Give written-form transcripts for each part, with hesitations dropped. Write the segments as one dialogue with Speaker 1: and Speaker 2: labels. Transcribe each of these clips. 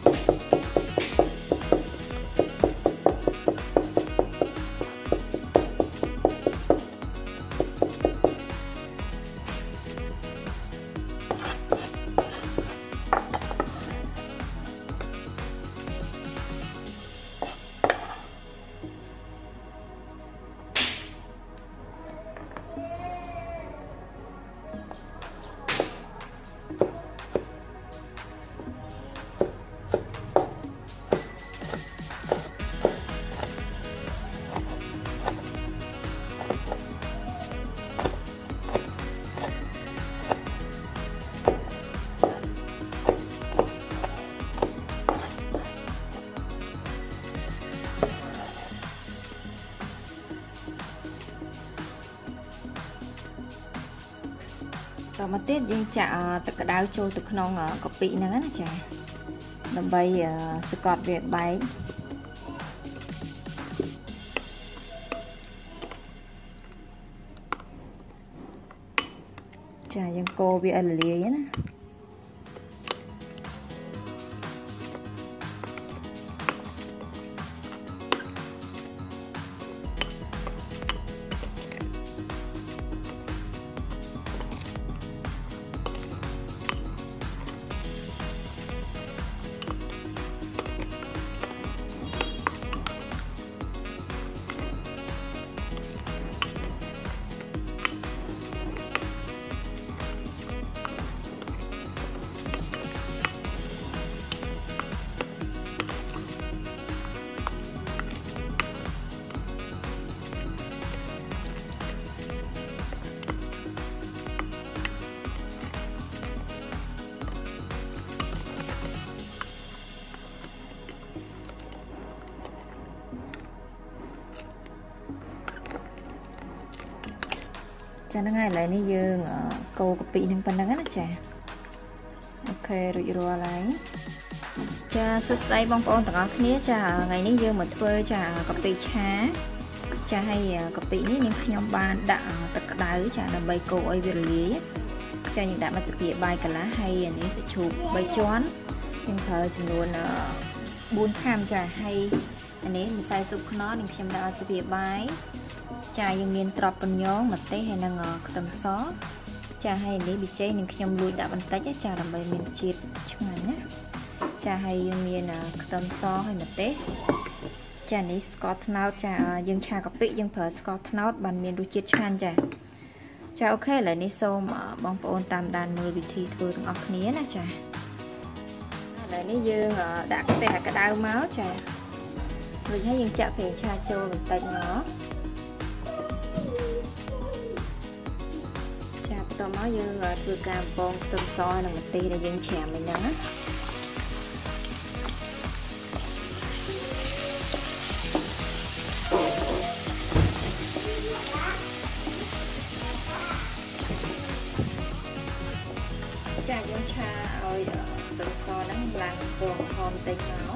Speaker 1: ต่อมาទៀតយើងចាក់ទឹកក្តៅចូលទៅក្នុងកាពិហ្នឹងណាចាដើម្បីសកត់វាបែកចាយើងកូរវាឲ្យរលាយណាចាហ្នឹងហើយឥឡូវនេះយើងកូរកាពិនឹងប៉ុណ្ណឹងណាចាអូខេរួចរាល់ហើយចាសួស្តីបងប្អូនទាំងអស់គ្នាចាថ្ងៃនេះយើងមកធ្វើចាកាពិឆាចាហើយកាពិនេះនាងខ្ញុំបានដាក់ទឹកក្តៅចាដើម្បីកូរឲ្យវារលាយចាយើងដាក់មកសភាបាយកន្លះហើយនេះសាច់ជ្រូក3ជាន់យើងប្រើចំនួន4ខាំចាហើយនេះម្សៅស៊ុបខ្នុរនាងខ្ញុំដាក់ឲ្យសភាបាយចាយើងមានត្រប់កញ្ញងម្ទេសហើយនិងខ្ទឹមសចាហើយនេះប៊ីចេងនឹងខ្ញុំលួចដាក់បន្តិចចាដើម្បីមានជាតិឆ្ងាញ់ណាចាហើយយើងមានខ្ទឹមសហើយម្ទេសចានេះស្ករត្នោតចាយើងឆាកាពិយើងប្រើស្ករត្នោតបានមានរសជាតិឆ្ងាញ់ចាអូខេឥឡូវនេះសូមបងប្អូនតាមដានមើលវិធីធ្វើទាំងអស់គ្នាណាចាឥឡូវនេះយើងដាក់ខ្ទះក្តៅមកចារួចហើយយើងចាក់ប្រេងឆាចូលបន្តិចមកតមកយើងធ្វើការបំពងខ្ទឹមសនិងម្ទេសដែលយើងច្រាមមិញហ្នឹងណាចាយើងឆាឲ្យខ្ទឹមសហ្នឹងឡើងពណ៌ក្រហមបន្តិចមក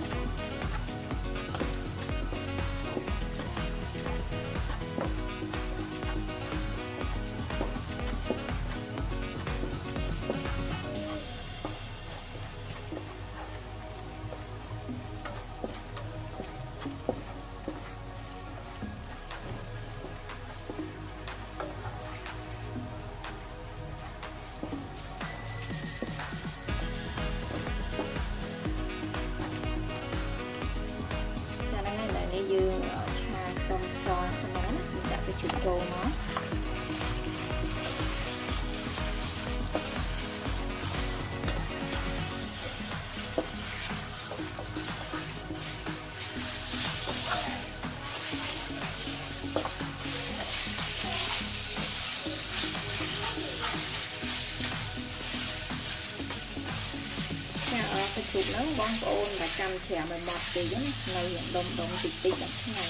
Speaker 1: យើងឆាខ្ទឹមសហ្នឹងណាដាក់សាច់ជ្រូកចូលមកសាច់ជ្រូកហ្នឹងបងប្អូនតែចាំច្រាមឲ្យម៉ត់ពេកណានៅដុំតិចៗដល់ថ្ងៃ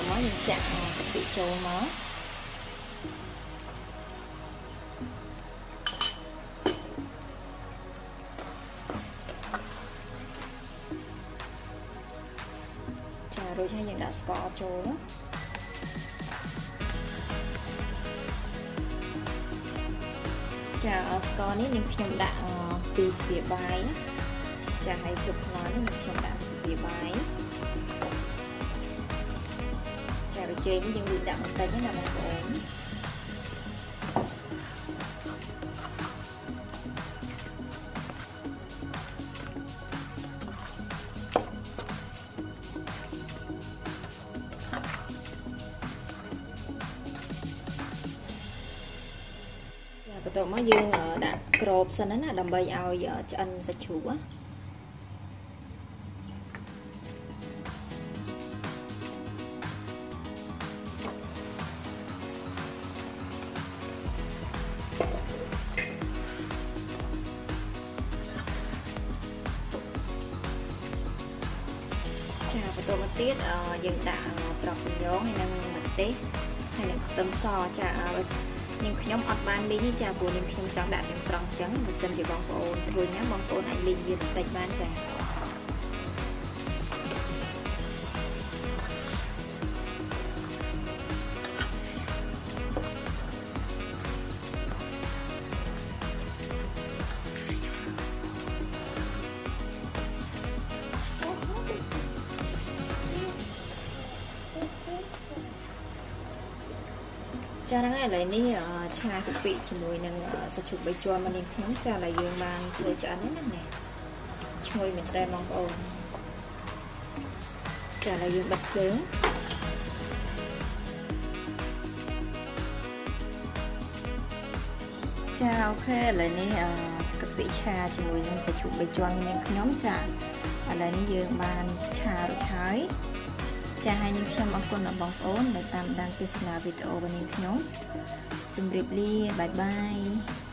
Speaker 1: មកយើងចាក់ពីចូលមកចារួចហើយយើងដាក់ស្ករចូលចាស្ករនេះនឹងខ្ញុំដាក់2ស្ពាយបាយចាហើយស៊ុបខ្នុរនេះខ្ញុំដាក់ស្ពាយបាយចាប៊ីចេងយើងលូតដាក់បន្តិចណាបងប្អូនបន្ទាប់មកយើងដាក់ក្របសិនណាដើម្បីឲ្យឆ្អិនសាច់ជ្រូកចាបន្ទាប់មកទៀតយើងដាក់ត្រប់ញងហើយនឹងម្ទេសហើយនឹងខ្ទឹមសចានាងខ្ញុំអត់បានលីងទេចាព្រោះនាងខ្ញុំចង់ដាក់ទាំងស្រស់អញ្ចឹងបើសិនជាបងប្អូនធ្វើញ៉ាំបងប្អូនអាចលីងវាបន្តិចបានចាចាហ្នឹងហើយឥឡូវនេះឆាកាពិជាមួយនឹងសាច់ជ្រូកបីជាន់មកនាងខ្ញុំចាឥឡូវយើងបានធ្វើឆ្អិនហ្នឹងណាឈ្ងុយមែនតើបងប្អូនចាឥឡូវយើងបិទភ្លើងចាអូខេឥឡូវនេះកាពិឆាជាមួយនឹងសាច់ជ្រូកបីជាន់នាងខ្ញុំចាឥឡូវនេះយើងបានឆារួចហើយចាហើយនាងខ្ញុំអរគុណដល់បងប្អូនដែលតាមដានទស្សនាវីដេអូរបស់នាងខ្ញុំជម្រាបលាបាយបាយ